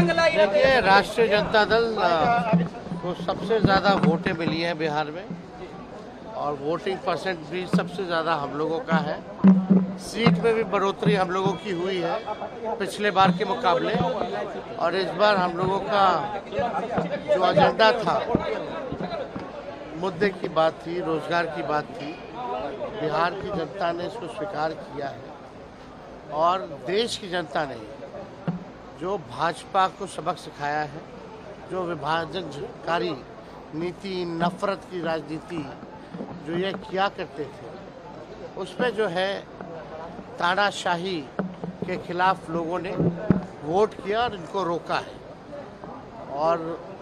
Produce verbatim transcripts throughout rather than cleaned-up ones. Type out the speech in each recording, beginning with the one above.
देखिए, राष्ट्रीय जनता दल को सबसे ज़्यादा वोटें मिली हैं बिहार में और वोटिंग परसेंट भी सबसे ज़्यादा हम लोगों का है। सीट में भी बढ़ोतरी हम लोगों की हुई है पिछले बार के मुकाबले, और इस बार हम लोगों का जो एजेंडा था, मुद्दे की बात थी, रोजगार की बात थी, बिहार की जनता ने इसको स्वीकार किया है। और देश की जनता ने जो भाजपा को सबक सिखाया है, जो विभाजनकारी नीति, नफरत की राजनीति जो ये किया करते थे, उसमें जो है तानाशाही के खिलाफ लोगों ने वोट किया और इनको रोका है। और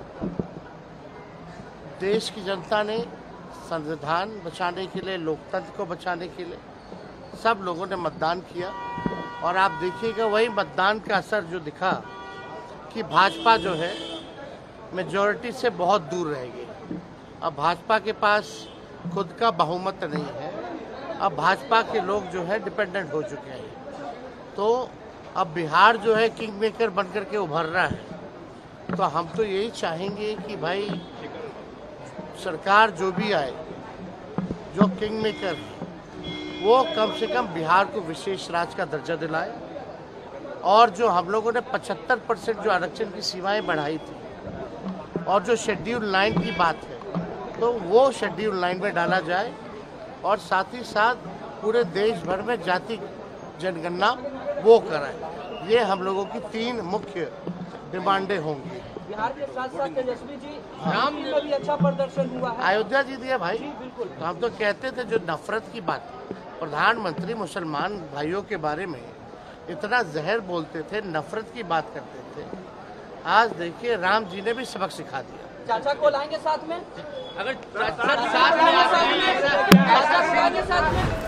देश की जनता ने संविधान बचाने के लिए, लोकतंत्र को बचाने के लिए सब लोगों ने मतदान किया। और आप देखिएगा वही मतदान का असर जो दिखा कि भाजपा जो है मेजॉरिटी से बहुत दूर रहेगी। अब भाजपा के पास खुद का बहुमत नहीं है, अब भाजपा के लोग जो है डिपेंडेंट हो चुके हैं। तो अब बिहार जो है किंग मेकर बन करके उभर रहा है। तो हम तो यही चाहेंगे कि भाई सरकार जो भी आए, जो किंग मेकर है, वो कम से कम बिहार को विशेष राज्य का दर्जा दिलाए। और जो हम लोगों ने पचहत्तर परसेंट जो आरक्षण की सीमाएं बढ़ाई थी और जो शेड्यूल लाइन की बात है, तो वो शेड्यूल लाइन में डाला जाए। और साथ ही साथ पूरे देश भर में जाति जनगणना वो कराए। ये हम लोगों की तीन मुख्य डिमांडें होंगी। बिहार के साथ साथ तेजस्वी जी राम में भी अच्छा प्रदर्शन हुआ है। अयोध्या जी दिया भाई, तो हम तो कहते थे जो नफरत की बात, प्रधानमंत्री मुसलमान भाइयों के बारे में इतना जहर बोलते थे, नफरत की बात करते थे। आज देखिए राम जी ने भी सबक सिखा दिया। चाचा को लाएंगे साथ में, अगर चाचा साथ में, चाचा साथ में